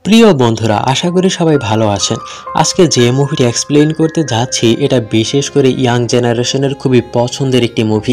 প্রিয় বন্ধুরা, আশা করি সবাই ভালো আছেন। আজকে যে মুভিটি এক্সপ্লেইন করতে যাচ্ছি এটা বিশেষ করে ইয়াং জেনারেশনের খুবই পছন্দের একটি মুভি।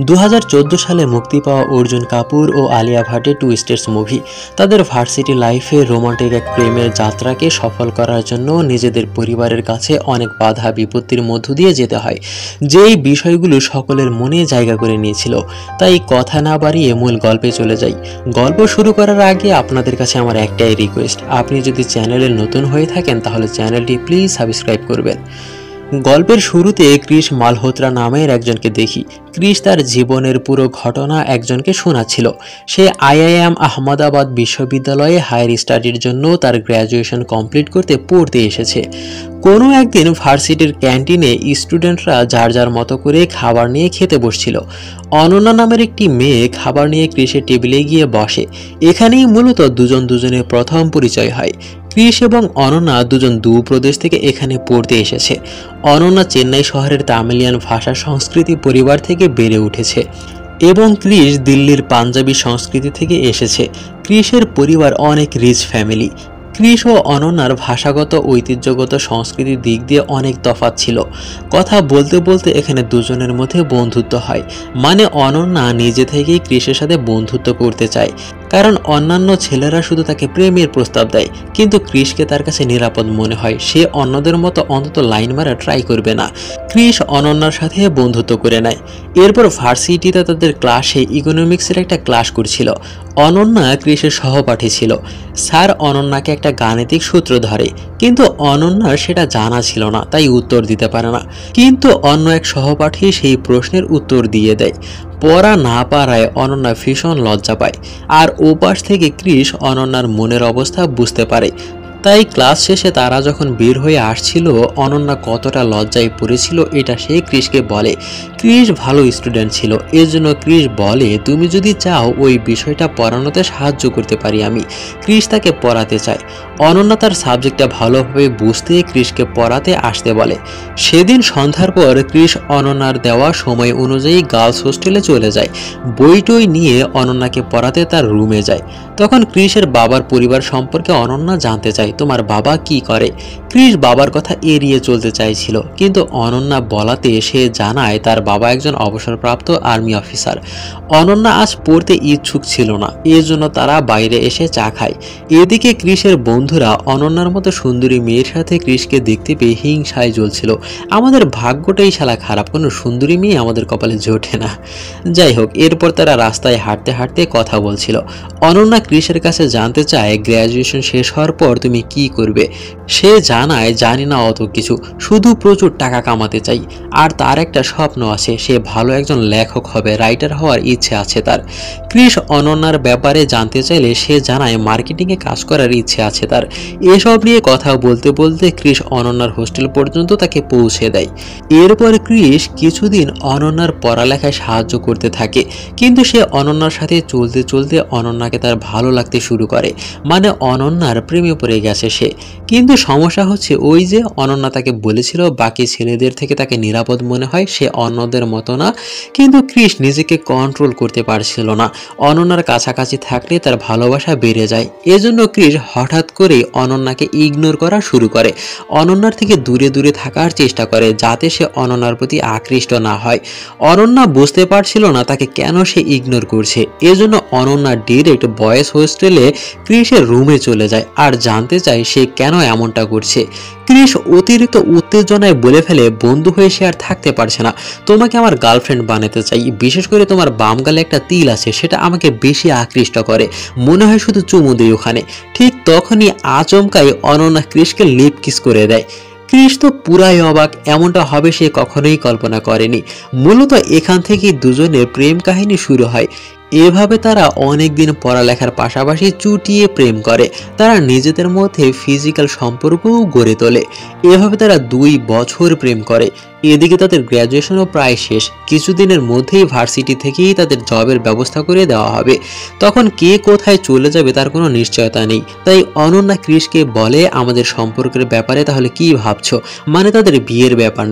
2014 সালে মুক্তি পাওয়া অর্জুন কাপুর ও আলিয়া ভাটের টু স্টেটস মুভি। তাদের ভার্সিটি লাইফে রোমান্টিক এক প্রেমের যাত্রাকে সফল করার জন্য নিজেদের পরিবারের কাছে অনেক বাধা বিপত্তির মধ্য দিয়ে যেতে হয়, যেই বিষয়গুলো সকলের মনে জায়গা করে নিয়েছিল। তাই কথা না বাড়িয়ে মূল গল্পে চলে যাই। গল্প শুরু করার আগে আপনাদের কাছে আমার একটাই রিকোয়েস্ট, আপনি যদি চ্যানেলে নতুন হয়ে থাকেন তাহলে চ্যানেলটি প্লিজ সাবস্ক্রাইব করবেন। গল্পের শুরুতে ক্রিশ মালহোত্রা নামের একজনকে দেখি। ক্রিশ তার জীবনের পুরো ঘটনা একজনকে শোনাচ্ছিল। সে আইআইএম আহমেদাবাদ বিশ্ববিদ্যালয়ে হায়ার স্টাডির জন্য তার গ্র্যাজুয়েশন কমপ্লিট করতে পড়তে এসেছে। কোনো একদিন ভার্সিটির ক্যান্টিনে স্টুডেন্টরা যার যার মতো করে খাবার নিয়ে খেতে বসছিল। অনন্যা নামের একটি মেয়ে খাবার নিয়ে ক্রিশের টেবিলে গিয়ে বসে। এখানেই মূলত দুজনের প্রথম পরিচয় হয়। ক্রিশ এবং অনন্যা দুজন দু প্রদেশ থেকে এখানে পড়তে এসেছে। অনন্যা চেন্নাই শহরের তামিলিয়ান ভাষা সংস্কৃতি পরিবার থেকে বেড়ে উঠেছে এবং ক্রিশ দিল্লির পাঞ্জাবি সংস্কৃতি থেকে এসেছে। ক্রিশের পরিবার অনেক রিচ ফ্যামিলি। ক্রিশ ও অনন্যার ভাষাগত ঐতিহ্যগত সংস্কৃতির দিক দিয়ে অনেক তফাৎ ছিল। কথা বলতে বলতে এখানে দুজনের মধ্যে বন্ধুত্ব হয়। মানে অনন্যা নিজে থেকেই ক্রিশের সাথে বন্ধুত্ব করতে চায়, কারণ অন্যান্য ছেলেরা শুধু তাকে প্রেমের প্রস্তাব দেয়, কিন্তু ক্রিশকে তার কাছে নিরাপদ মনে হয়। সে অন্যদের মতো অন্তত লাইন মারা ট্রাই করবে না। ক্রিশ অনন্যার সাথে বন্ধুত্ব করে নেয়। এরপর ভার্সিটিতে তাদের ক্লাসে ইকোনমিক্সের একটা ক্লাস করছিল। অনন্যা ক্রিশের সহপাঠী ছিল। স্যার অনন্যাকে একটা গাণিতিক সূত্র ধরে, কিন্তু অনন্যার সেটা জানা ছিল না, তাই উত্তর দিতে পারে না। কিন্তু অন্য এক সহপাঠী সেই প্রশ্নের উত্তর দিয়ে দেয়। পড়া না পারায় অনন্যা ভীষণ লজ্জা পায়, আর ওপাশ থেকে ক্রিশ অনন্যার মনের অবস্থা বুঝতে পারে। তাই ক্লাস শেষে তারা যখন বের হয়ে আসছিল, অনন্যা কতটা লজ্জায় পড়েছিল এটা সে ক্রিশকে বলে। ক্রিশ ভালো স্টুডেন্ট ছিল, এর জন্য ক্রিশ বলে, তুমি যদি চাও ওই বিষয়টা পড়ানোতে সাহায্য করতে পারি আমি। ক্রিশ তাকে পড়াতে চায়। অনন্যা তার সাবজেক্টটা ভালোভাবে বুঝতে ক্রিশকে পড়াতে আসতে বলে। সেদিন সন্ধ্যার পর ক্রিশ অনন্যার দেওয়া সময় অনুযায়ী গার্লস হোস্টেলে চলে যায়। বইটই নিয়ে অনন্যাকে পড়াতে তার রুমে যায়। তখন ক্রিশের বাবার পরিবার সম্পর্কে অনন্যা জানতে চায়, তোমার বাবা কি করে? ক্রিশ বাবার কথা এড়িয়ে চলতে চাইছিল, কিন্তু অনন্যা বলাতে সে জানায় তার বাবা একজন অবসরপ্রাপ্ত আর্মি অফিসার। অনন্যা আজ পড়তে ইচ্ছুক ছিল না, এর জন্য তারা বাইরে এসে চা খায়। এদিকে ক্রিশের বন্ধুরা অনন্যার মতো সুন্দরী মেয়ের সাথে ক্রিশকে দেখতে পেয়ে হিংসায় জ্বলছিল। আমাদের ভাগ্যটাই শালা খারাপ, কোনো সুন্দরী মেয়ে আমাদের কপালে জোটে না। যাই হোক, এরপর তারা রাস্তায় হাঁটতে হাঁটতে কথা বলছিল। অনন্যা ক্রিশের কাছে জানতে চায়, গ্র্যাজুয়েশন শেষ হওয়ার পর তুমি কি করবে? সে জানায়, জানি না অত কিছু, শুধু প্রচুর টাকা কামাতে চাই। আর তার একটা স্বপ্ন আছে, সে ভালো একজন লেখক হবে, রাইটার হওয়ার ইচ্ছে আছে তার। ক্রিশ অনন্যার ব্যাপারে জানতে চাইলে সে জানায় মার্কেটিংয়ে কাজ করার ইচ্ছে আছে তার। এসব নিয়ে কথা বলতে বলতে ক্রিশ অনন্যার হোস্টেল পর্যন্ত তাকে পৌঁছে দেয়। এরপর ক্রিশ কিছুদিন অনন্যার পড়ালেখায় সাহায্য করতে থাকে, কিন্তু সে অনন্যার সাথে চলতে চলতে অনন্যাকে তার ভালো লাগতে শুরু করে। মানে অনন্যার প্রেমে পড়ে গেছে সে। কিন্তু সমস্যা হচ্ছে ওই যে অনন্যা তাকে বলেছিল বাকি ছেলেদের থেকে তাকে নিরাপদ মনে হয়, সে অন্যদের মতো না। কিন্তু ক্রিশ নিজেকে কন্ট্রোল করতে পারছিল না। অনন্যার কাছাকাছি থাকলে তার ভালোবাসা বেড়ে যায়। এজন্য ক্রিশ হঠাৎ করে অনন্যাকে ইগনোর করা শুরু করে। অনন্যার থেকে দূরে দূরে থাকার চেষ্টা করে, যাতে সে অনন্যার প্রতি আকৃষ্ট না হয়। অনন্যা বুঝতে পারছিল না তাকে কেন সে ইগনোর করছে। এজন্য অনন্যা ডিরেক্ট বয়েজ হোস্টেলে ক্রিশের রুমে চলে যায় আর জানতে চায় সে কেন এমনটা করছে। ক্রিশ অতিরিক্ত উত্তেজনায় বলে ফেলে, বন্ধু হয়ে সে আর থাকতে পারছে না, তোমাকে আমার গার্লফ্রেন্ড বানাতে চাই। বিশেষ করে তোমার বাম গালে একটা তিল আছে, সেটা আমাকে বেশি আকৃষ্ট করে, মনে হয় শুধু চুমু দেই ওখানে। ঠিক তখনই আচমকাই অনন্যা ক্রিশকে লিপ কিস করে দেয়। ক্রিশ তো পুরাই অবাক, এমনটা হবে সে কখনোই কল্পনা করেনি। মূলত এখান থেকেই দুজনের প্রেম কাহিনী শুরু হয়। এভাবে তারা অনেকদিন পড়ালেখার পাশাপাশি চুটিয়ে প্রেম করে। তারা নিজেদের মধ্যে ফিজিক্যাল সম্পর্কও গড়ে তোলে। এভাবে তারা 2 বছর প্রেম করে। এদিকে তাদের গ্র্যাজুয়েশনও প্রায় শেষ। কিছুদিনের মধ্যেই ভার্সিটি থেকেই তাদের জবের ব্যবস্থা করে দেওয়া হবে। তখন কে কোথায় চলে যাবে তার কোনো নিশ্চয়তা নেই। তাই অনন্যা ক্রিশকে বলে, আমাদের সম্পর্কের ব্যাপারে তাহলে কি ভাবছো? মানে তাদের বিয়ের ব্যাপার নিয়ে।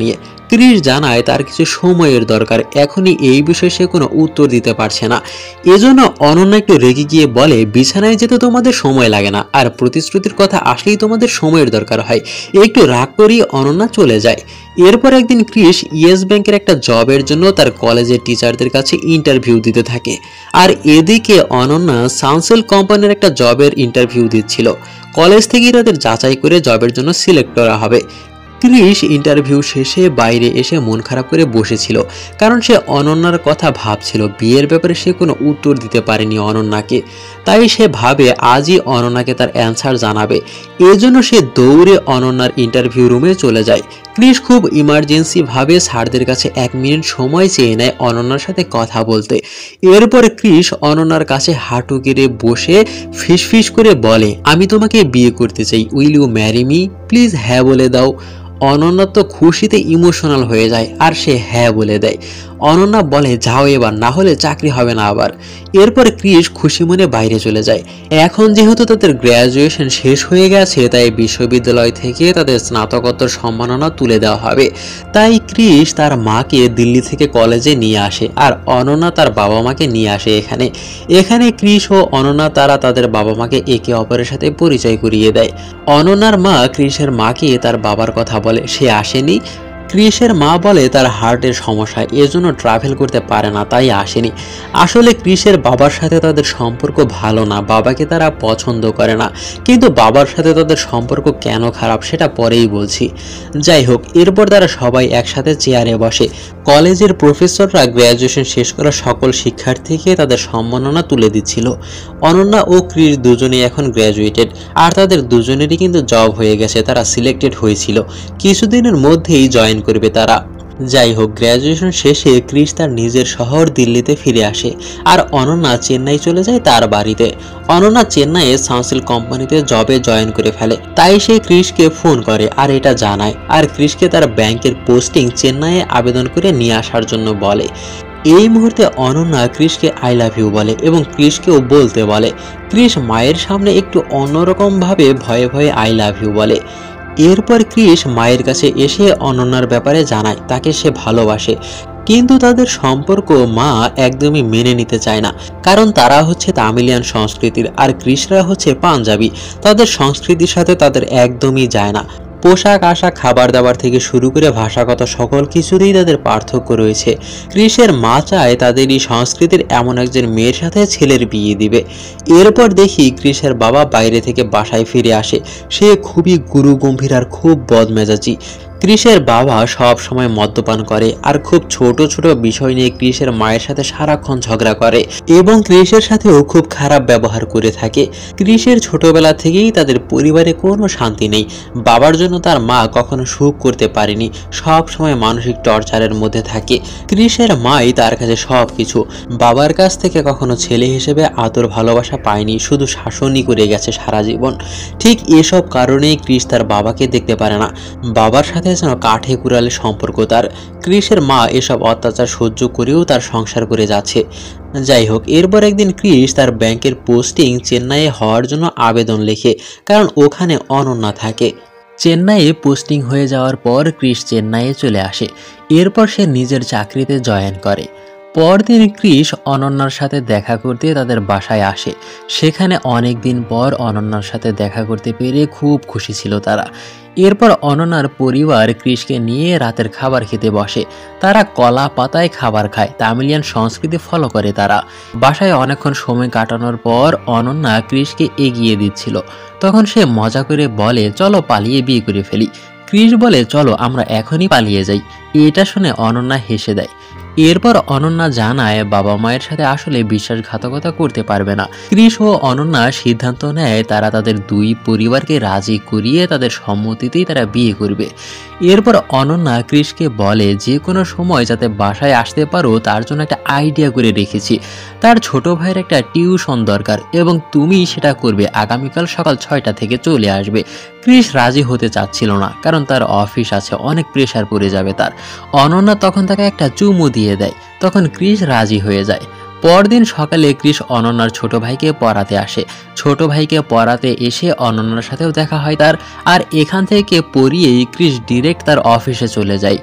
ক্রিস জানায় তার কিছু সময়ের দরকার, এখনই এই বিষয়ে সে কোনো উত্তর দিতে পারছে না। এজন্য অনন্যা একটু রেগে গিয়ে বলে, বিছানায় যেতে তোমাদের সময় লাগে না, আর প্রতিশ্রুতির কথা আসলেই তোমাদের সময়ের দরকার হয়। একটু রাগ করিয়ে অনন্যা চলে যায়। এরপর একদিন ক্রিস ইয়েস ব্যাংকের একটা জবের জন্য তার কলেজের টিচারদের কাছে ইন্টারভিউ দিতে থাকে, আর এদিকে অনন্যা সানসেল কোম্পানির একটা জবের ইন্টারভিউ দিচ্ছিল। কলেজ থেকেই তাদের যাচাই করে জবের জন্য সিলেক্ট করা হবে। ক্রিস ইন্টারভিউ শেষে বাইরে এসে মন খারাপ করে বসেছিল, কারণ সে অনন্যার কথা ভাবছিল। বিয়ের ব্যাপারে সে কোনো উত্তর দিতে পারেনি অনন্যাকে, তাই সে ভাবে আজই অনন্যাকে তার অ্যান্সার জানাবে। এজন্য সে দৌড়ে অনন্যার ইন্টারভিউ রুমে চলে যায়। ক্রিস খুব ইমার্জেন্সি ভাবে স্যারদের কাছে 1 মিনিট সময় চেয়ে নেয় অনন্যার সাথে কথা বলতে। এরপর ক্রিস অনন্যার কাছে হাঁটু গেড়ে বসে ফিসফিস করে বলে, আমি তোমাকে বিয়ে করতে চাই, will you marry me please, হ্যাঁ বলে দাও। অনন্যা তো খুশিতে ইমোশনাল হয়ে যায়, আর সে হ্যাঁ বলে দেয়। অনন্যা বলে, যাও এবার, না হলে চাকরি হবে না আবার। এরপর ক্রিস খুশি মনে বাইরে চলে যায়। এখন যেহেতু তাদের গ্র্যাজুয়েশন শেষ হয়ে গেছে, তাই বিশ্ববিদ্যালয় থেকে তাদের স্নাতকোত্তর সম্মাননা তুলে দেওয়া হবে। তাই ক্রিস তার মাকে দিল্লি থেকে কলেজে নিয়ে আসে, আর অনন্যা তার বাবা মাকে নিয়ে আসে এখানে ক্রিস ও অনন্যা তারা তাদের বাবা মাকে একে অপরের সাথে পরিচয় করিয়ে দেয়। অনন্যার মা ক্রিসের মাকে তার বাবার কথা বলে, সে আসেনি। ক্রিসের মা বলে তার হার্টের সমস্যা, এজন্য ট্রাভেল করতে পারে না, তাই আসেনি। আসলে ক্রিসের বাবার সাথে তাদের সম্পর্ক ভালো না, বাবাকে তারা পছন্দ করে না, কিন্তু বাবার সাথে তাদের সম্পর্ক কেন খারাপ সেটা পরেই বলছি। যাই হোক, এরপর তারা সবাই একসাথে চেয়ারে বসে। কলেজের প্রফেসররা গ্র্যাজুয়েশন শেষ করা সকল শিক্ষার্থীকে তাদের সম্মাননা তুলে দিচ্ছিল। অনন্যা ও ক্রিস দুজনেই এখন গ্র্যাজুয়েটেড, আর তাদের দুজনেরই কিন্তু জব হয়ে গেছে, তারা সিলেক্টেড হয়েছিল। কিছুদিনের মধ্যেই জয়েন করবে তারা। যাই হোক, গ্র্যাজুয়েশন শেষে ক্রিস তার নিজের শহর দিল্লিতে ফিরে আসে, আর অনন্যা চেন্নাই চলে যায় তার বাড়িতে। অনন্যা চেন্নাইয়ে সানসেল কোম্পানিতে জবে জয়েন করে ফেলে, তাই সে ক্রিসকে ফোন করে আর এটা জানায়, আর ক্রিসকে তার ব্যাংকের পোস্টিং চেন্নাইয়ে আবেদন করে নিয়ে আসার জন্য বলে। এই মুহূর্তে অনন্যা ক্রিসকে আই লাভ ইউ বলে এবং ক্রিসকেও বলতে বলে। ক্রিস মায়ের সামনে একটু অন্যরকম ভাবে ভয়ে ভয়ে আই লাভ ইউ বলে। এরপর ক্রিস মায়ের কাছে এসে অনন্যার ব্যাপারে জানায়, তাকে সে ভালোবাসে, কিন্তু তাদের সম্পর্ক মা একদমই মেনে নিতে চায় না, কারণ তারা হচ্ছে তামিলিয়ান সংস্কৃতির আর ক্রিসরা হচ্ছে পাঞ্জাবি। তাদের সংস্কৃতির সাথে তাদের একদমই যায় না। পোশাক আশাক, খাবার দাবার থেকে শুরু করে ভাষাগত সকল কিছুতেই তাদের পার্থক্য রয়েছে। ক্রিসের মা চায় তাদের এই সংস্কৃতির এমন একজন মেয়ের সাথে ছেলের বিয়ে দিবে। এরপর দেখি ক্রিসের বাবা বাইরে থেকে বাসায় ফিরে আসে। সে খুবই গুরুগম্ভীর আর খুব বদমেজাজি। ক্রিসের বাবা সব সময় মদ্যপান করে আর খুব ছোট ছোট বিষয় নিয়ে ক্রিসের মায়ের সাথে সারাক্ষণ ঝগড়া করে এবং ক্রিসের সাথেও খুব খারাপ ব্যবহার করে থাকে। ক্রিসের ছোটবেলা থেকেই তাদের পরিবারে কোনো শান্তি নেই। বাবার জন্য তার মা কখনো সুখ করতে পারেনি, সব সময় মানসিক টর্চারের মধ্যে থাকে। ক্রিসের মাই তার কাছে সব কিছু। বাবার কাছ থেকে কখনো ছেলে হিসেবে আদর ভালোবাসা পায়নি, শুধু শাসনই করে গেছে সারা জীবন। ঠিক এসব কারণেই ক্রিস তার বাবাকে দেখতে পারে না। বাবার সাথে যেন কাঠে কুড়ালে সম্পর্ক তার। ক্রিসের মা এসব অত্যাচার সহ্য করেও তার সংসার করে যাচ্ছে। যাই হোক, এরপর একদিন ক্রিস তার ব্যাংকের পোস্টিং চেন্নাইয়ে হওয়ার জন্য আবেদন লেখে, কারণ ওখানে অনন্যা থাকে। চেন্নাইয়ে পোস্টিং হয়ে যাওয়ার পর ক্রিস চেন্নাইয়ে চলে আসে। এরপর সে নিজের চাকরিতে জয়েন করে। পরদিন ক্রিস অনন্যার সাথে দেখা করতে তাদের বাসায় আসে। সেখানে অনেক দিন পর অনন্যার সাথে দেখা করতে পেরে খুব খুশি ছিল তারা। এরপর অনন্যার পরিবার ক্রিসকে নিয়ে রাতের খাবার খেতে বসে। তারা কলা পাতায় খাবার খায়, তামিলিয়ান সংস্কৃতি ফলো করে তারা। বাসায় অনেকক্ষণ সময় কাটানোর পর অনন্যা ক্রিসকে এগিয়ে দিচ্ছিল। তখন সে মজা করে বলে, চলো পালিয়ে বিয়ে করে ফেলি। ক্রিস বলে, চলো আমরা এখনই পালিয়ে যাই। এটা শুনে অনন্যা হেসে দেয়। এরপর অনন্যা জানায় বাবা মায়ের সাথে আসলে বিশ্বাসঘাতকতা করতে পারবে না। ক্রিস ও অনন্যা সিদ্ধান্ত নেয় তারা তাদের দুই পরিবারকে রাজি করিয়ে তাদের সম্মতিতেই তারা বিয়ে করবে। এরপর অনন্যা ক্রিসকে বলে, যে কোনো সময় যাতে বাসায় আসতে পারো তার জন্য একটা আইডিয়া করে রেখেছি। তার ছোট ভাইয়ের একটা টিউশন দরকার এবং তুমি সেটা করবে। আগামীকাল সকাল 6টা থেকে চলে আসবে। ক্রিস রাজি হতে চাচ্ছিল না, কারণ তার অফিস আছে, অনেক প্রেশার পড়ে যাবে তার। অনন্যা তখন তাকে একটা চুমু দিয়ে দেয়। তখন ক্রিস রাজি হয়ে যায়। পরদিন সকালে ক্রিস অনন্যার ছোট ভাইকে পড়াতে আসে। ছোট ভাইকে পড়াতে এসে অনন্যার সাথেও দেখা হয় তার। আর এখান থেকে পড়িয়েই ক্রিস ডিরেক্ট তার অফিসে চলে যায়।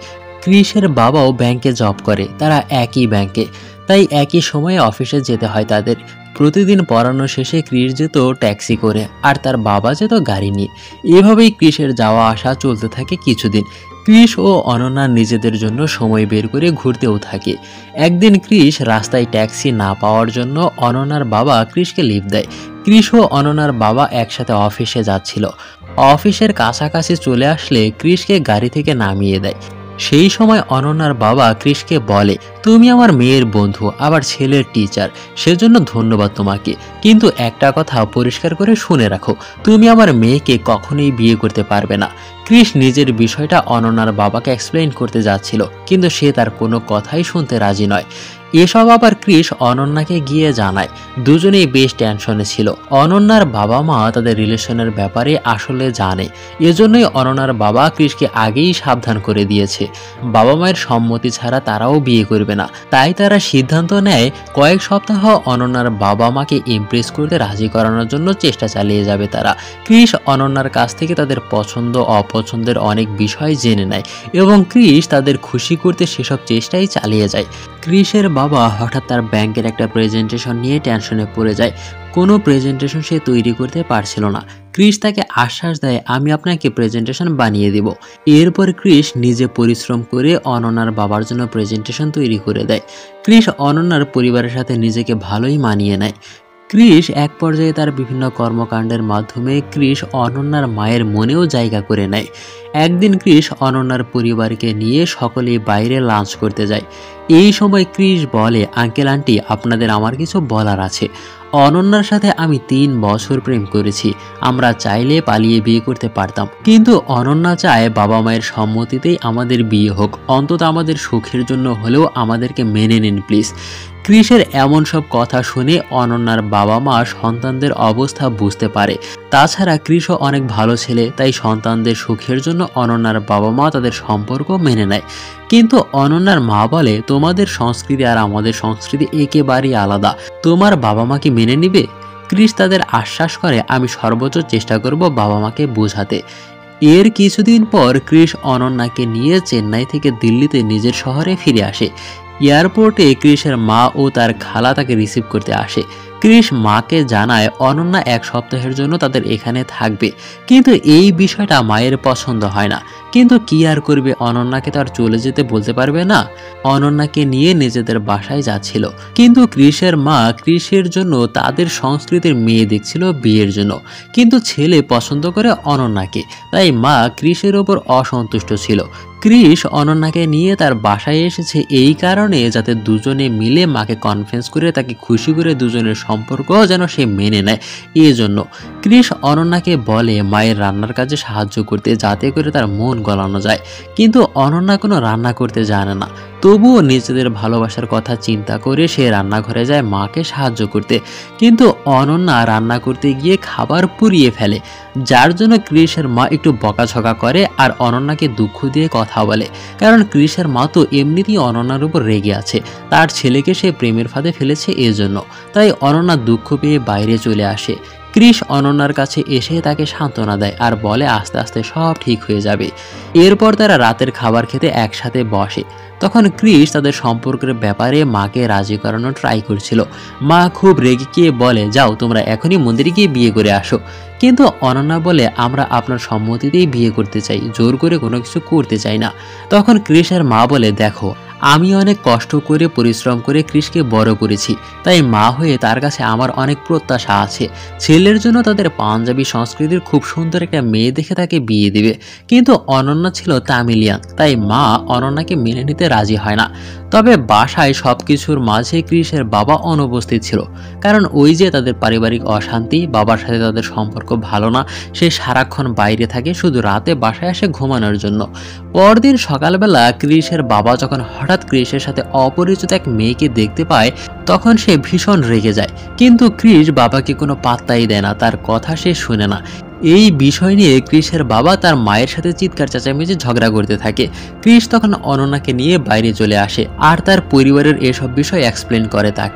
ক্রিসের বাবাও ব্যাংকে জব করে, তারা একই ব্যাংকে, তাই একই সময়ে অফিসে যেতে হয় তাদের। প্রতিদিন পড়ানো শেষে ক্রিস যেত ট্যাক্সি করে আর তার বাবা যেত গাড়ি নিয়ে। এভাবেই ক্রিসের যাওয়া আসা চলতে থাকে কিছুদিন। ক্রিস ও অনন্যা নিজেদের জন্য সময় বের করে ঘুরতেও থাকে। একদিন ক্রিস রাস্তায় ট্যাক্সি না পাওয়ার জন্য অনন্যার বাবা ক্রিসকে লিফট দেয়। ক্রিস ও অনন্যার বাবা একসাথে অফিসে যাচ্ছিল। অফিসের কাছাকাছি চলে আসলে ক্রিসকে গাড়ি থেকে নামিয়ে দেয়। সেই সময় অনন্যার বাবা ক্রিসকে বলে, তুমি আমার মেয়ের বন্ধু, আবার ছেলের টিচার, সেজন্য ধন্যবাদ তোমাকে, কিন্তু একটা কথা পরিষ্কার করে শুনে রাখো, তুমি আমার মেয়েকে কখনোই বিয়ে করতে পারবে না। ক্রিস নিজের বিষয়টা অনন্যার বাবাকে এক্সপ্লেইন করতে যাচ্ছিল, কিন্তু সে তার কোনো কথাই শুনতে রাজি নয়। এসব আবার ক্রিস অনন্যাকে গিয়ে জানায়। দুজনেই বেশ টেনশনে ছিল। অনন্যার বাবা মা তাদের রিলেশনের ব্যাপারে আসলে জানে, এজন্যই অনন্যার বাবা ক্রিসকে আগেই সাবধান করে দিয়েছে, বাবা মায়ের সম্মতি ছাড়া তারাও বিয়ে করবে না। তাই তারা সিদ্ধান্ত নেয় কয়েক সপ্তাহ অনন্যার বাবা মাকে ইমপ্রেস করতে রাজি করানোর জন্য চেষ্টা চালিয়ে যাবে তারা। ক্রিস অনন্যার কাছ থেকে তাদের পছন্দ অপছন্দের অনেক বিষয় জেনে নেয় এবং ক্রিস তাদের খুশি করতে সেসব চেষ্টাই চালিয়ে যায়। ক্রিসের বাবা হঠাৎ তার ব্যাংকের একটা প্রেজেন্টেশন নিয়ে টেনশনে পড়ে যায়। কোনো প্রেজেন্টেশন সে তৈরি করতে পারছিল না। ক্রিস তাকে আশ্বাস দেয়, আমি আপনাকে প্রেজেন্টেশন বানিয়ে দেব। এরপর ক্রিস নিজে পরিশ্রম করে অনন্যার বাবার জন্য প্রেজেন্টেশন তৈরি করে দেয়। ক্রিস অনন্যার পরিবারের সাথে নিজেকে ভালোই মানিয়ে নেয়। ক্রিস এক পর্যায়ে তার বিভিন্ন কর্মকাণ্ডের মাধ্যমে ক্রিস অনন্যার মায়ের মনেও জায়গা করে নেয়। একদিন ক্রিস অনন্যার পরিবারকে নিয়ে সকলেই বাইরে লাঞ্চ করতে যায়। এই সময় ক্রিস বলে, আঙ্কেল আন্টি, আপনাদের আমার কিছু বলার আছে। অনন্যার সাথে আমি 3 বছর প্রেম করেছি। আমরা চাইলে পালিয়ে বিয়ে করতে পারতাম, কিন্তু অনন্যা চায় বাবা মায়ের সম্মতিতেই আমাদের বিয়ে হোক। অন্তত আমাদের সুখের জন্য হলেও আমাদেরকে মেনে নিন প্লিজ। ক্রিসের এমন সব কথা শুনে অনন্যার বাবা মা সন্তানদের অবস্থা বুঝতে পারে। তাছাড়া ক্রিসও অনেক ভালো ছেলে, তাই সন্তানদের সুখের জন্য অনন্যার বাবা মা তাদের সম্পর্ক মেনে নেয়। কিন্তু অনন্যার মা বলে, তোমাদের সংস্কৃতি আর আমাদের সংস্কৃতি একেবারেই আলাদা, তোমার বাবা মা কি মেনে নিবে? ক্রিস তাদের আশ্বাস করে, আমি সর্বোচ্চ চেষ্টা করব বাবা মাকে বোঝাতে। এর কিছুদিন পর ক্রিস অনন্যাকে নিয়ে চেন্নাই থেকে দিল্লিতে নিজের শহরে ফিরে আসে। এয়ারপোর্টে ক্রিসের মা ও তার খালা তাকে রিসিভ করতে আসে। ক্রিস মাকে জানায় অনন্যা 1 সপ্তাহের জন্য তাদের এখানে থাকবে, কিন্তু এই বিষয়টা মায়ের পছন্দ হয় না। কিন্তু কি আর করবে, অনন্যাকে তো আর চলে যেতে বলতে পারবে না। অনন্যাকে নিয়ে নিজেদের বাসায় যাচ্ছিল, কিন্তু ক্রিসের মা ক্রিসের জন্য তাদের সংস্কৃতির মেয়ে দেখছিল বিয়ের জন্য, কিন্তু ছেলে পছন্দ করে অনন্যাকে, তাই মা ক্রিসের ওপর অসন্তুষ্ট ছিল। ক্রিস অনন্যাকে নিয়ে তার বাসায় এসেছে এই কারণে যাতে দুজনে মিলে মাকে কনফারেন্স করে তাকে খুশি করে দুজনের সম্পর্ক যেন সে মেনে নেয়। এই জন্য ক্রিস অনন্যাকে বলে মায়ের রান্নার কাজে সাহায্য করতে, যাতে করে তার মন গলানো যায়। কিন্তু অনন্যা কোনো রান্না করতে জানে না, তবুও নিজেদের ভালোবাসার কথা চিন্তা করে সে রান্নাঘরে যায় মাকে সাহায্য করতে। কিন্তু অনন্যা রান্না করতে গিয়ে খাবার পুড়িয়ে ফেলে, যার জন্য ক্রিসের মা একটু বকাঝকা করে আর অনন্যাকে দুঃখ দিয়ে কথা বলে। কারণ ক্রিসের মা তো এমনিতেই অনন্যার উপর রেগে আছে, তার ছেলেকে সে প্রেমের ফাঁদে ফেলেছে এজন্য। তাই অনন্যা দুঃখ পেয়ে বাইরে চলে আসে। ক্রিস অনন্যার কাছে এসে তাকে সান্ত্বনা দেয় আর বলে আস্তে আস্তে সব ঠিক হয়ে যাবে। এরপর তারা রাতের খাবার খেতে একসাথে বসে। তখন ক্রিস তাদের সম্পর্কের ব্যাপারে মাকে রাজি করানোর ট্রাই করছিল। মা খুব রেগে গিয়ে বলে, যাও তোমরা এখনই মন্দিরে গিয়ে বিয়ে করে আসো। কিন্তু অনন্যা বলে, আমরা আপনার সম্মতিতেই বিয়ে করতে চাই, জোর করে কোনো কিছু করতে চাই না। তখন ক্রিসের মা বলে, দেখো আমি অনেক কষ্ট করে পরিশ্রম করে ক্রিসকে বড় করেছি, তাই মা হয়ে তার কাছে আমার অনেক প্রত্যাশা আছে। ছেলের জন্য তাদের পাঞ্জাবি সংস্কৃতির খুব সুন্দর একটা মেয়ে দেখে তাকে বিয়ে দিবে। কিন্তু অনন্যা ছিল তামিলিয়ান, তাই মা অনন্যাকে মেনে নিতে রাজি হয় না। তবে বাসায় সবকিছুর মাঝে ক্রিসের বাবা অনুপস্থিত ছিল, কারণ ওই যে তাদের পারিবারিক অশান্তি, বাবার সাথে তাদের সম্পর্ক ভালো না, সে সারাক্ষণ বাইরে থাকে, শুধু রাতে বাসায় আসে ঘুমানোর জন্য। পরদিন সকালবেলা ক্রিসের বাবা যখন হঠাৎ ক্রিসের সাথে অপরিচিত এক মেয়েকে দেখতে পায়, তখন সে ভীষণ রেগে যায়। কিন্তু ক্রিস বাবাকে কোনো পাত্তাই দেয় না, তার কথা সে শুনে না। এই বিষয় নিয়ে ক্রিসের বাবা তার মায়ের সাথে চিৎকার চেঁচামেচি ঝগড়া করতে থাকে। ক্রিস তখন অনন্যাকে নিয়ে বাইরে চলে আসে আর তার পরিবারের এসব বিষয় এক্সপ্লেন করে তাকে।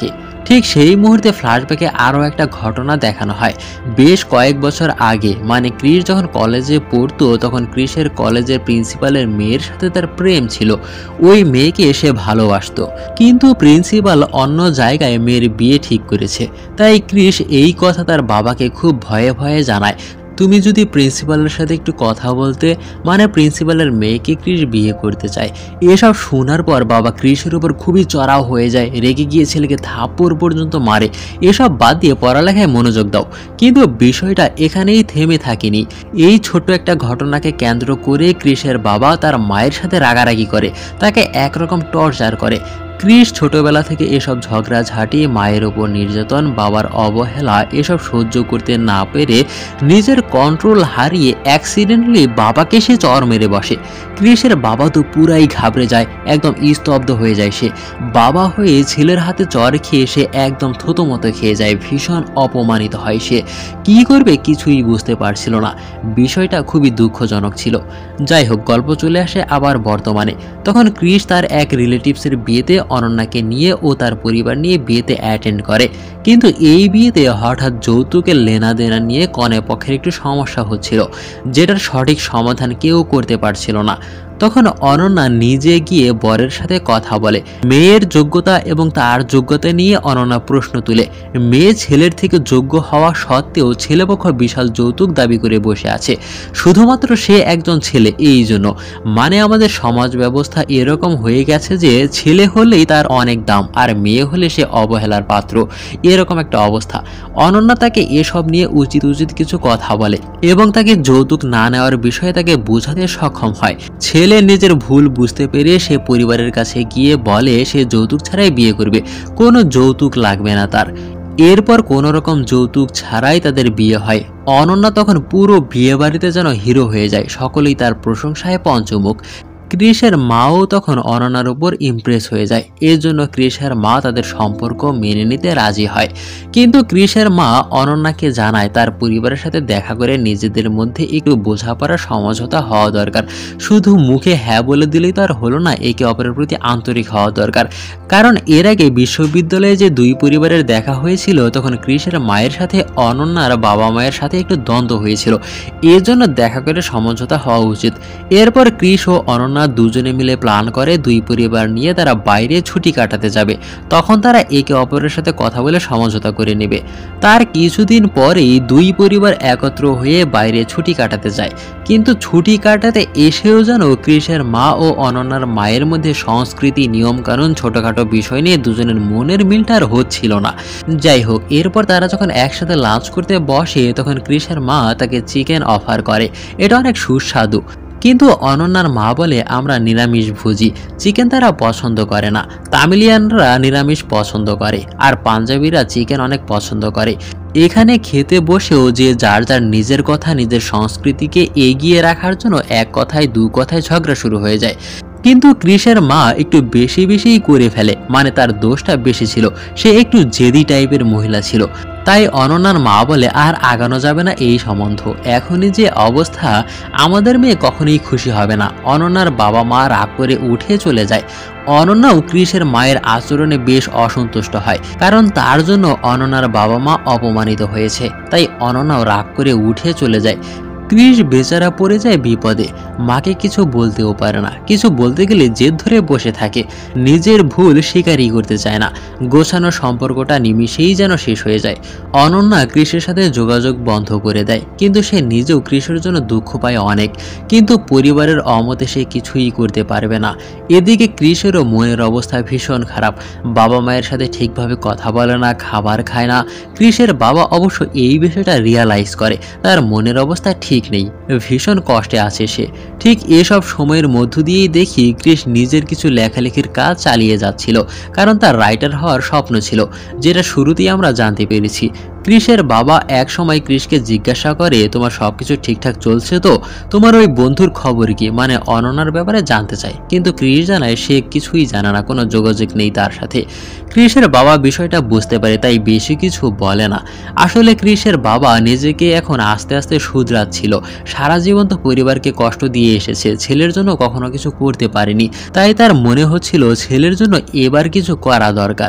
ঠিক সেই মুহূর্তে ফ্ল্যাশব্যাকে আরও একটা ঘটনা দেখানো হয়। বেশ কয়েক বছর আগে, মানে ক্রিস যখন কলেজে পড়তো, তখন ক্রিসের কলেজের প্রিন্সিপালের মেয়ের সাথে তার প্রেম ছিল। ওই মেয়েকে সে ভালোবাসতো, কিন্তু প্রিন্সিপাল অন্য জায়গায় মেয়ের বিয়ে ঠিক করেছে। তাই ক্রিস এই কথা তার বাবাকে খুব ভয়ে ভয়ে জানায়, তুমি যদি প্রিন্সিপালের সাথে একটু কথা বলতে, মানে প্রিন্সিপালের মেয়েকে ক্রিস বিয়ে করতে চায়। এসব শোনার পর বাবা ক্রিসের উপর খুবই চড়াও হয়ে যায়, রেগে গিয়ে ছেলেকে থাপ্পড় পর্যন্ত মারে। এসব বাদ দিয়ে পড়ালেখায় মনোযোগ দাও। কিন্তু বিষয়টা এখানেই থেমে থাকেনি। এই ছোট্ট একটা ঘটনাকে কেন্দ্র করে ক্রিসের বাবা তার মায়ের সাথে রাগারাগি করে, তাকে একরকম টর্চার করে। ক্রিস ছোটবেলা থেকে এসব ঝগড়াঝাঁটি, মায়ের ওপর নির্যাতন, বাবার অবহেলা এসব সহ্য করতে না পেরে নিজের কন্ট্রোল হারিয়ে অ্যাক্সিডেন্টালি বাবাকে সে চর মেরে বসে। ক্রিসের বাবা তো পুরাই ঘাবড়ে যায়, একদম স্তব্ধ হয়ে যায় সে। বাবা হয়ে ছেলের হাতে চর খেয়ে সে একদম থতমতো খেয়ে যায়, ভীষণ অপমানিত হয় সে। কি করবে কিছুই বুঝতে পারছিল না। বিষয়টা খুবই দুঃখজনক ছিল। যাই হোক, গল্প চলে আসে আবার বর্তমানে। তখন ক্রিস তার এক রিলেটিভসের বিয়েতে অনন্যাকে নিয়ে ও তার পরিবার নিয়ে বিয়েতে অ্যাটেন্ড করে। কিন্তু এই বিয়েতে হঠাৎ যৌতুকের লেনাদেনা নিয়ে কনে পক্ষের একটু সমস্যা হচ্ছিল, যেটার সঠিক সমাধান কেউ করতে পারছিল না। তখন অনন্যা নিজে গিয়ে বরের সাথে কথা বলে। মেয়ের যোগ্যতা এবং তার যোগ্যতা নিয়ে অনন্যা প্রশ্ন তুলে। মেয়ে ছেলের থেকে যোগ্য হওয়া সত্ত্বেও ছেলেপক্ষ বিশাল যৌতুক দাবি করে বসে আছে, শুধুমাত্র সে একজন ছেলে এই জন্য। মানে আমাদের সমাজ ব্যবস্থা এরকম হয়ে গেছে যে ছেলে হলেই তার অনেক দাম, আর মেয়ে হলে সে অবহেলার পাত্র, এরকম একটা অবস্থা। অনন্যা তাকে এসব নিয়ে উচিত কিছু কথা বলে এবং তাকে যৌতুক না নেওয়ার বিষয়ে তাকে বোঝাতে সক্ষম হয়। ছেলে নিজের ভুল বুঝতে পেরে সে পরিবারের কাছে গিয়ে বলে সে যৌতুক ছাড়াই বিয়ে করবে, কোনো যৌতুক লাগবে না তার। এরপর কোনো রকম যৌতুক ছাড়াই তাদের বিয়ে হয়। অনন্যা তখন পুরো বিয়ে বাড়িতে যেন হিরো হয়ে যায়, সকলেই তার প্রশংসায় পঞ্চমুখ। ক্রিসের মাও তখন অনন্যার উপর ইমপ্রেস হয়ে যায়। এর জন্য ক্রিসের মা তাদের সম্পর্ক মেনে নিতে রাজি হয়। কিন্তু ক্রিসের মা অনন্যাকে জানায় তার পরিবারের সাথে দেখা করে নিজেদের মধ্যে একটু বোঝাপড়া, সমঝোতা হওয়া দরকার। শুধু মুখে হ্যাঁ বলে দিলেই তো আর হলো না, একে অপরের প্রতি আন্তরিক হওয়া দরকার। কারণ এর আগে বিশ্ববিদ্যালয়ে যে দুই পরিবারের দেখা হয়েছিল, তখন ক্রিসের মায়ের সাথে অনন্যার বাবা মায়ের সাথে একটু দ্বন্দ্ব হয়েছিল। এর জন্য দেখা করে সমঝোতা হওয়া উচিত। এরপর ক্রিস ও অনন্যা দুজনে মিলে প্ল্যান করে দুই পরিবার নিয়ে তারা বাইরে ছুটি কাটাতে যাবে। তখন তারা একে অপরের সাথে কথা বলে সমঝোতা করে নেবে। তার কিছুদিন পরেই দুই পরিবার একত্র হয়ে বাইরে ছুটি কাটাতে যায়। কিন্তু ছুটি কাটাতে এসেও যেন ক্রিসের মা ও অনন্যার মায়ের মধ্যে সংস্কৃতি, নিয়মকানুন, ছোটখাটো বিষয় নিয়ে দুজনের মনের মিলটা আর হচ্ছিল না। যাই হোক, এরপর তারা যখন একসাথে লাঞ্চ করতে বসে, তখন ক্রিসের মা তাকে চিকেন অফার করে। এটা অনেক সুস্বাদু, কিন্তু অনন্যার মা বলে আমরা নিরামিষ ভোজি, চিকেন তারা পছন্দ করে না। তামিলিয়ানরা নিরামিষ পছন্দ করে, আর পাঞ্জাবিরা চিকেন অনেক পছন্দ করে। এখানে খেতে বসেও যে যার যার নিজের কথা, নিজের সংস্কৃতিকে এগিয়ে রাখার জন্য এক কথায় দু কথায় ঝগড়া শুরু হয়ে যায়। কিন্তু ক্রিসের মা একটু বেশিই করে ফেলে, মানে তার দোষটা বেশি ছিল। সে একটু জেদি টাইপের মহিলা ছিল। তাই অনন্যার মা বলে আর আগানো যাবে না এই সম্বন্ধ, এখনই যে অবস্থা আমাদের মেয়ে কখনোই খুশি হবে না। অনন্যার বাবা মা রাগ করে উঠে চলে যায়। অনন্যাও ক্রিসের মায়ের আচরণে বেশ অসন্তুষ্ট হয়, কারণ তার জন্য অনন্যার বাবা মা অপমানিত হয়েছে। তাই অনন্যাও রাগ করে উঠে চলে যায়। ক্রিস বেচারা পড়ে যায় বিপদে, মাকে কিছু বলতেও পারে না। কিছু বলতে গেলে জেদ ধরে বসে থাকে, নিজের ভুল স্বীকারই করতে চায় না। গোছানো সম্পর্কটা নিমিষেই যেন শেষ হয়ে যায়। অনন্যা ক্রিসের সাথে যোগাযোগ বন্ধ করে দেয়, কিন্তু সে নিজেও ক্রিসের জন্য দুঃখ পায় অনেক। কিন্তু পরিবারের অমতে সে কিছুই করতে পারবে না। এদিকে ক্রিসেরও মনের অবস্থা ভীষণ খারাপ। বাবা মায়ের সাথে ঠিকভাবে কথা বলে না, খাবার খায় না। ক্রিসের বাবা অবশ্য এই বিষয়টা রিয়ালাইজ করে, তার মনের অবস্থা ঠিক নেই, ভীষণ কষ্টে আছে সে। ঠিক এসব সময়ের মধ্য দিয়েই দেখি ক্রিস নিজের কিছু লেখালেখির কাজ চালিয়ে যাচ্ছিল, কারণ তার রাইটার হওয়ার স্বপ্ন ছিল, যেটা শুরুতেই আমরা জানতে পেরেছি। ক্রিসের বাবা এক সময় ক্রিসকে জিজ্ঞাসা করে তোমার সবকিছু ঠিকঠাক চলছে তো, তোমার ওই বন্ধুর খবর কি, মানে অনন্যার ব্যাপারে জানতে চায়। কিন্তু ক্রিস জানায় সে কিছুই জানে না, কোনো যোগাযোগ নেই তার সাথে। ক্রিসের বাবা বিষয়টা বুঝতে পারে, তাই বেশি কিছু বলে না। আসলে ক্রিসের বাবা নিজেকে এখন আস্তে আস্তে শুধরাচ্ছিল। সারা জীবন তো পরিবারকে কষ্ট দিয়ে এসেছে, ছেলের জন্য কখনো কিছু করতে পারেনি। তাই তার মনে হচ্ছিল ছেলের জন্য এবার কিছু করা দরকার।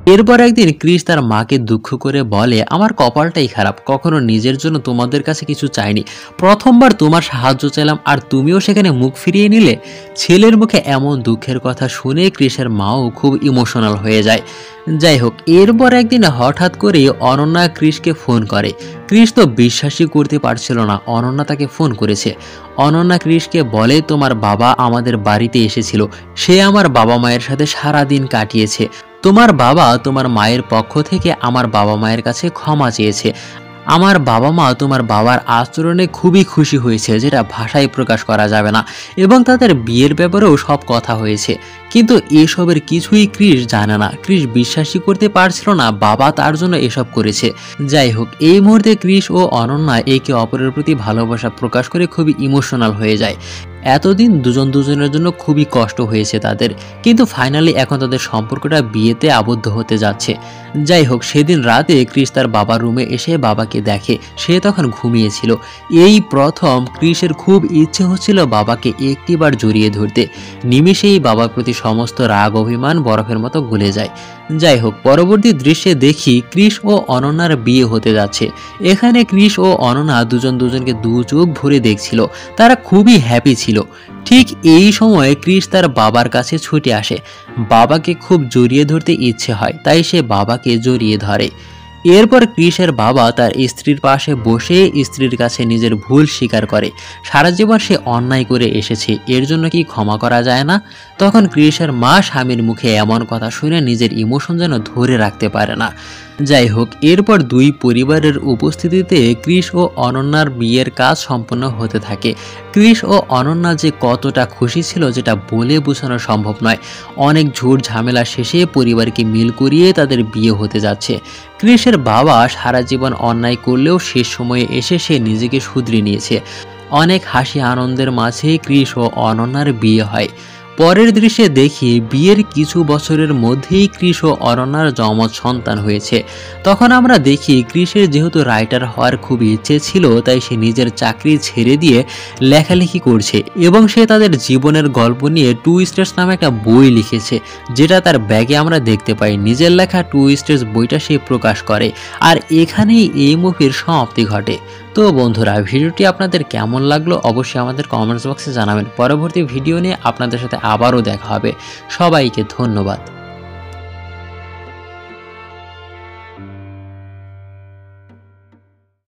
এরপর একদিন ক্রিস তার মাকে দুঃখ করে বলে, আমার কপালটাই খারাপ, কখনো নিজের জন্য তোমাদের কাছে কিছু চাইনি, প্রথমবার তোমার সাহায্য চাইলাম আর তুমিও সেখানে মুখ ফিরিয়ে নিলে। ছেলের মুখে এমন দুঃখের কথা শুনে ক্রিসের মাও খুব ইমোশনাল হয়ে যায়। যাই হোক, এরপর একদিন হঠাৎ করে অনন্যা ক্রিসকে ফোন করে। ক্রিস তো বিশ্বাসই করতে পারছিল না অনন্যা তাকে ফোন করেছে। অনন্যা ক্রিসকে বলে, তোমার বাবা আমাদের বাড়িতে এসেছিল, সে আমার বাবা মায়ের সাথে সারা দিন কাটিয়েছে, তোমার বাবা তোমার মায়ের পক্ষ থেকে আমার বাবা মায়ের কাছে ক্ষমা চেয়েছে, আমার বাবা মা তোমার বাবার আচরণে খুবই খুশি হয়েছে, যেটা ভাষায় প্রকাশ করা যাবে না, এবং তাদের বিয়ের ব্যাপারেও সব কথা হয়েছে। কিন্তু এসবের কিছুই ক্রিস জানে না। ক্রিস বিশ্বাসই করতে পারছিল না বাবা তার জন্য এসব করেছে। যাই হোক, এই মুহূর্তে ক্রিস ও অনন্যা একে অপরের প্রতি ভালোবাসা প্রকাশ করে খুবই ইমোশনাল হয়ে যায়। এতদিন দুজনের জন্য খুবই কষ্ট হয়েছে তাদের, কিন্তু ফাইনালি এখন তাদের সম্পর্কটা বিয়েতে আবদ্ধ হতে যাচ্ছে। যাই হোক, সেদিন রাতে ক্রিস তার বাবার রুমে এসে বাবাকে দেখে, সে তখন ঘুমিয়েছিল। এই প্রথম ক্রিসের খুব ইচ্ছে হচ্ছিল বাবাকে একটিবার জড়িয়ে ধরতে। নিমেষেই বাবার প্রতি সমস্ত রাগ অভিমান বরফের মতো গলে যায়। যাই হোক, পরবর্তী দৃশ্যে দেখি ক্রিস ও অনন্যার বিয়ে হতে যাচ্ছে। এখানে ক্রিস ও অনন্যা দুজনকে দু চোখ ভরে দেখছিল, তারা খুবই হ্যাপি ছিল। ঠিক এই সময়ে ক্রিস তার বাবার কাছে ছুটে আসে, বাবাকে খুব জড়িয়ে ধরতে ইচ্ছে হয়, তাই সে বাবাকে জড়িয়ে ধরে। এরপর ক্রিসের বাবা তার স্ত্রীর পাশে বসে স্ত্রীর কাছে নিজের ভুল স্বীকার করে, সারা জীবন সে অন্যায় করে এসেছে, এর জন্য কি ক্ষমা করা যায় না। তখন ক্রিসের মা স্বামীর মুখে এমন কথা শুনে নিজের ইমোশন যেন ধরে রাখতে পারে না। যাই হোক, এরপর দুই পরিবারের উপস্থিতিতে ক্রিস ও অনন্যার বিয়ের কাজ সম্পন্ন হতে থাকে। ক্রিস ও অনন্যা যে কতটা খুশি ছিল যেটা বলে বোঝানো সম্ভব নয়। অনেক ঝুট ঝামেলা শেষে পরিবারকে মিল করিয়ে তাদের বিয়ে হতে যাচ্ছে। ক্রিসের বাবা সারা জীবন অন্যায় করলেও শেষ সময়ে এসে সে নিজেকে শুধরে নিয়েছে। অনেক হাসি আনন্দের মাঝে ক্রিস ও অনন্যার বিয়ে হয়। পরের দৃশ্যে দেখি বিয়ের কিছু বছরের মধ্যেই ক্রিস ও অনন্যার যমজ সন্তান হয়েছে। তখন আমরা দেখি ক্রিসের যেহেতু রাইটার হওয়ার খুব ইচ্ছে ছিল, তাই সে নিজের চাকরি ছেড়ে দিয়ে লেখালেখি করছে, এবং সে তাদের জীবনের গল্প নিয়ে টু স্টেটস নামে একটা বই লিখেছে, যেটা তার ব্যাগে আমরা দেখতে পাই। নিজের লেখা টু স্টেটস বইটা সে প্রকাশ করে, আর এখানেই এই মুভির সমাপ্তি ঘটে। তো বন্ধুরা, ভিডিওটি আপনাদের কেমন লাগলো অবশ্যই আমাদের কমেন্টস বক্সে জানাবেন। পরবর্তী ভিডিও নিয়ে আপনাদের সাথে আবারও দেখা হবে। সবাইকে ধন্যবাদ।